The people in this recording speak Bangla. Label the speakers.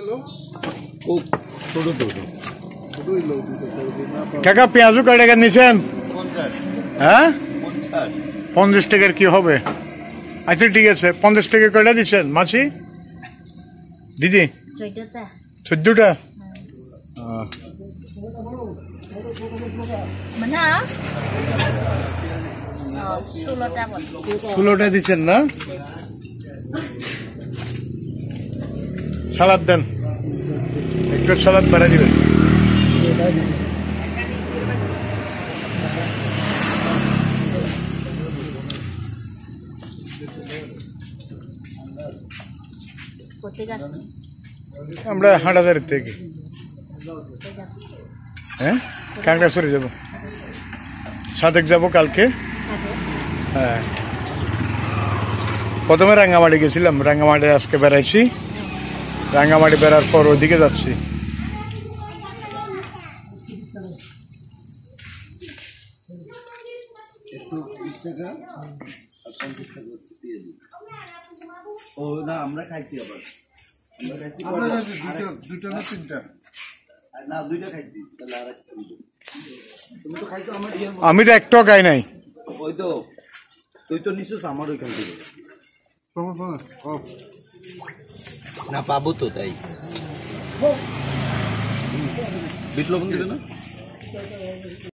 Speaker 1: কাকা পেঁয়াজও কয় টাকা নিছেন? হ্যাঁ 50 টাকার কি হবে? আচ্ছা ঠিক আছে, 50 টাকা কয়টা দিচ্ছেন মাছি দিদি? 14টা। 16টা দিচ্ছেন না? সালাদ দেন, একটু সালাদ বাড়া দিবেন। আমরা হাটাজারের থেকে। হ্যাঁ কাংড়াছড়ি যাবো, সাদেক যাবো কালকে। হ্যাঁ প্রথমে রাঙ্গামাটি গেছিলাম, রাঙ্গামাটি আজকে বেড়াইছি, রাঙ্গামাটি বেড়ার পর ওইদিকে যাচ্ছি।
Speaker 2: আমরা খাইছি আবার,
Speaker 1: দুটো না তিনটা?
Speaker 2: না দুইটা খাইছি।
Speaker 1: আমি তো একটাও খাই নাই।
Speaker 2: ওই তো তুই তো নিছিস আমার ওইখান থেকে। না পাবো তো, তাই বিট লবণ দিবে না।